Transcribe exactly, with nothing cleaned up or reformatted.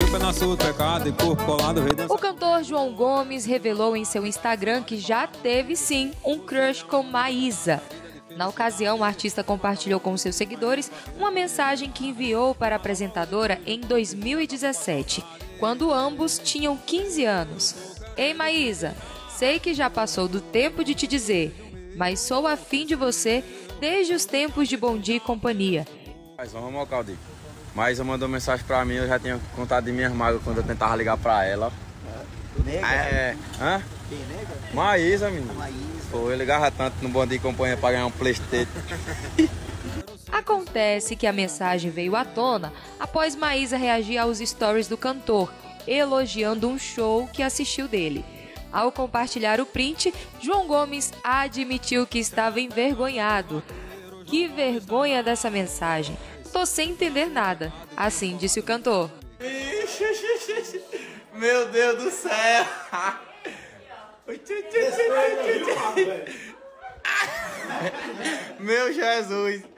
O cantor João Gomes revelou em seu Instagram que já teve sim um crush com Maísa. Na ocasião, o artista compartilhou com seus seguidores uma mensagem que enviou para a apresentadora em dois mil e dezessete, quando ambos tinham quinze anos. Ei, Maísa, sei que já passou do tempo de te dizer, mas sou afim de você desde os tempos de Bom Dia e Companhia. Mas vamos ao Caldi. Maísa mandou mensagem pra mim, eu já tinha contado de minhas mágoas quando eu tentava ligar pra ela. Nega? É, hã? Quem, nega? Maísa, menino. Maísa. Pô, eu ligava tanto no Bom Dia e Companhia pra ganhar um PlayStation. Acontece que a mensagem veio à tona após Maísa reagir aos stories do cantor, elogiando um show que assistiu dele. Ao compartilhar o print, João Gomes admitiu que estava envergonhado. Que vergonha dessa mensagem. Tô sem entender nada. Assim disse o cantor. Meu Deus do céu! Meu Jesus!